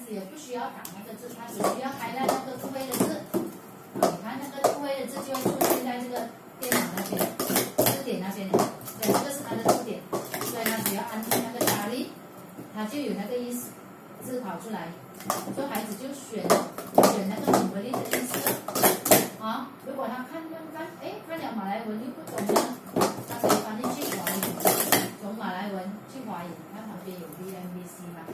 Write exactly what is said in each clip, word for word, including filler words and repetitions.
子也不需要打那个字，他只需要开那个不会的字。啊，你看那个不会的字就会出现在这个电脑那边，字典那边。对，这个是它的字典，所以他只要按那个加力，它就有那个意思字跑出来，所以孩子就选选那个很合理的意思啊。如果他看看看，哎，看了马来文又不懂呢，他可以翻译去华语，从马来文去华语。看旁边有 V M V C 嘛。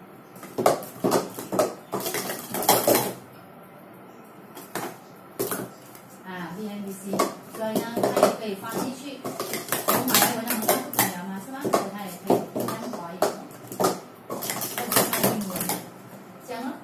啊 ，V M V C， 所以呢，它也可以翻译去从马来文他们看不懂了嘛，是吧？所以它也可以看华语，或者看英文，这样咯。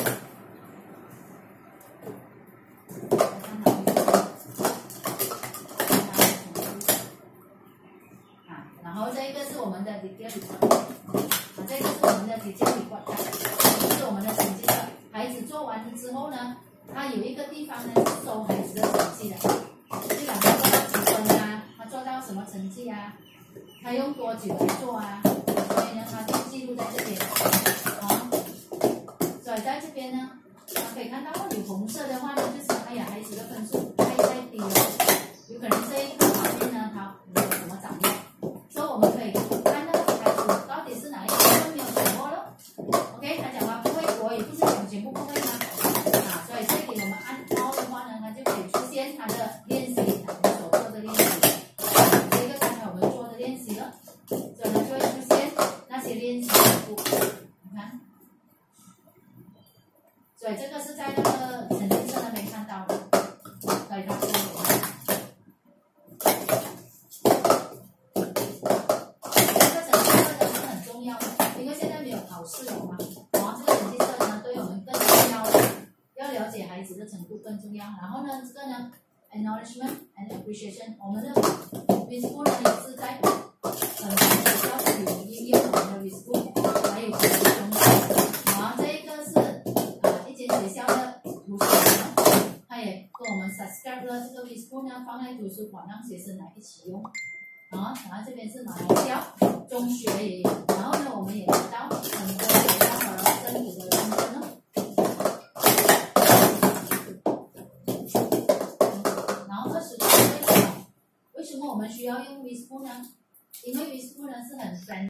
啊，然后这个是我们的 detail report， 啊，这个是我们的 detail report， 这是我们的成绩册。孩子做完之后呢，他有一个地方呢是收孩子的成绩的，就讲他做到几分啊，他做到什么成绩啊，他用多久来做啊，所以呢，他就记录在这边，啊，所以在这边呢，他可以看到有红色的话呢，就是哎呀，孩子的分数太太低了，有可能这一个方面呢，他没有怎么掌握，所以我们可以看到孩子到底是哪一个部分没有掌握了。OK， 他讲话不会，我也不是讲全部不会吗？啊，所以这里我们按凹的话呢，它就可以出现它的练习，我们所做的练习。这个刚才我们做的练习了，所以它就会出现那些练习图，你看。所以这个是在那个成绩册那边看到的，所以它是有的。这个成绩册呢是很重要的，因为现在没有考试了嘛，然后这个成绩册呢对我们更重要的，要了解孩子的程度更重要。然后呢，这个呢 ，acknowledgement and appreciation， 我们的 WeSchool 呢也是在很多学校都有应用我们的 WeSchool， 还有我们的中学，然后这个是呃一间学校的图书馆，它也跟我们 subscribe 了这个 WeSchool 呢放在图书馆让学生来一起用。啊，然后这边是马来校中学也有，然后呢，我们也知道很多学校和政府的认证哦。然后二十多岁为什么为什么我们需要用 WeSchool 呢？因为 WeSchool 呢是很专